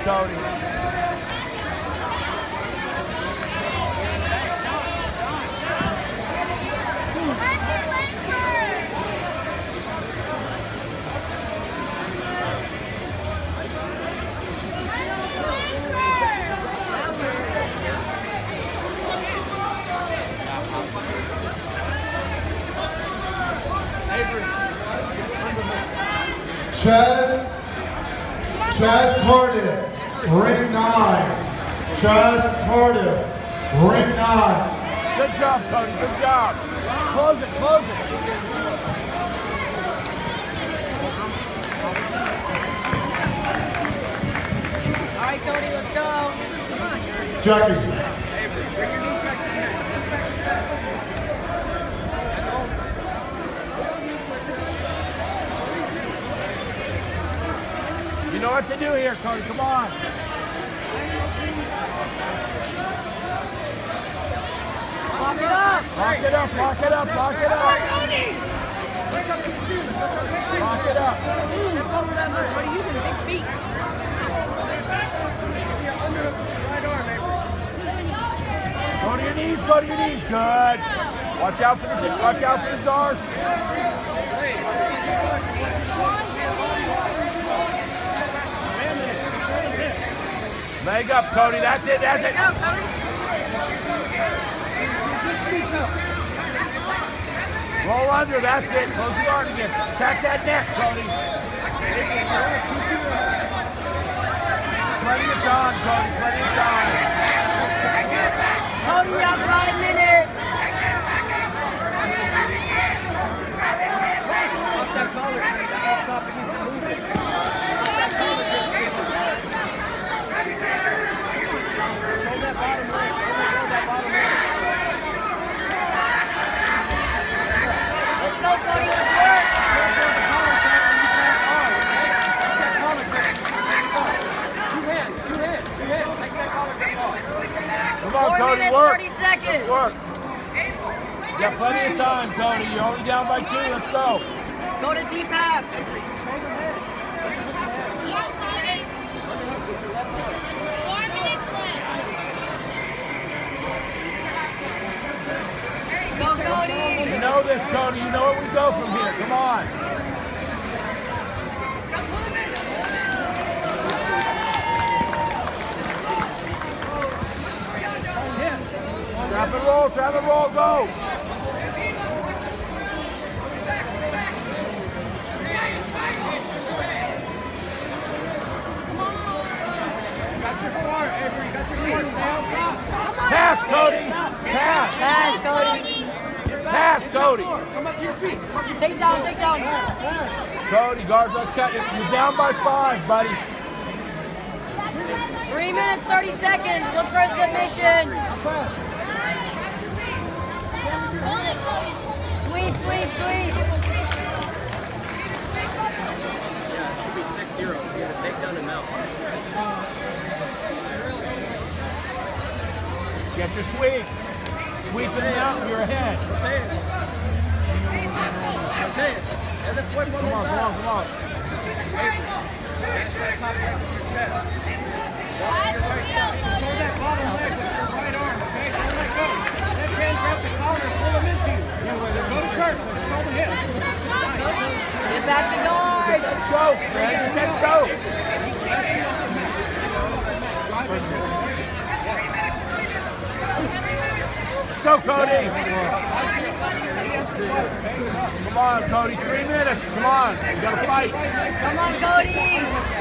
Cody. Chaz Cardiff, ring 9. Chaz Cardiff, ring 9. Good job, Cody. Good job. Close it. Close it. All right, Cody, let's go. Jackie. You know what to do here, Cody. Come on. Lock it up. Lock it up. Lock it up. Lock it up. Lock it up. What are you using? Big feet. Go to your knees. Go to your knees. Good. Watch out for the doors. Leg up, Cody. That's it. That's it. Roll under. That's it. Close the arm again. Attack that neck, Cody. Plenty of time, Cody. Plenty of time. Cody, we have 5 minutes. That collar. That'll stop it from moving. Hold that bottom leg. Hold that bottom leg. Let's go, Cody. Let's work. Two hands. Take that collar grip off. Come on, 4 Cody. minutes, Work. 30 seconds. Work. You got plenty of time, Cody. You're only down by 2. Let's go. Go to deep half. Go, Cody. You know this, Cody. You know where we go from here. Come on. Trap and roll. Trap and roll. Go. Pass, Cody. Pass. Pass, Cody. Pass, Cody. Come up to your feet. Take down, take down. Cody, guards, let's cut it. You're down by 5, buddy. 3 minutes, 30 seconds. Look for a submission. Sweep, sweep, sweep. Yeah, it should be 6-0. You gotta take down the mount. Get your sweep. Sweep it out, you're ahead. Come on, come on, come on. Control that bottom leg with your right arm, okay? Don't let go. Let Ken grab the collar and pull him into you. Go to church. Control the hip. Get back to guard. Choke, man. Let's go. Go, Cody. Come on, Cody. 3 minutes. Come on. You gotta fight. Come on, Cody.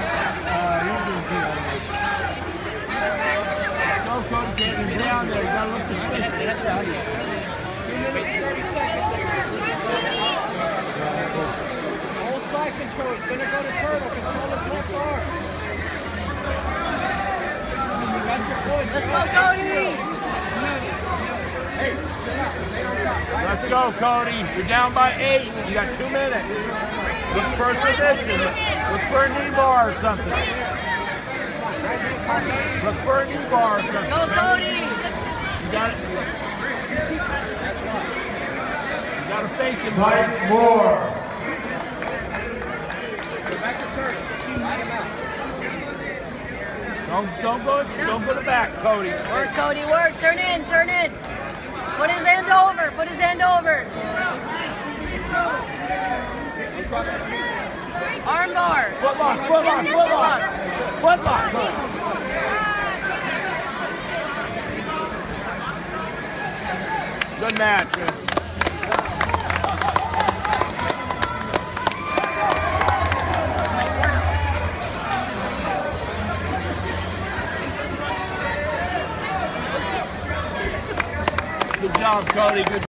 Go, Cody. Get him down there. You gotta look to sleep. 2 minutes, 30 seconds. Hold side control. He's gonna go to turtle. Control his left arm. You got your voice. Let's go, Cody. Let's go, Cody. You're down by 8. You got 2 minutes. Look for a position. Look for a knee bar or something. Look for a knee bar or something. Go, Cody. You got it. You got to face him. Mike Moore. Back to turtle. Light him out. Don't go to the back, Cody. Work, Cody, work. Turn in, turn in. Put his hand over, put his hand over. Arm bar. Footlock, footlock, footlock. Footlock, Cody. Good match, man. Good job, Cody. Good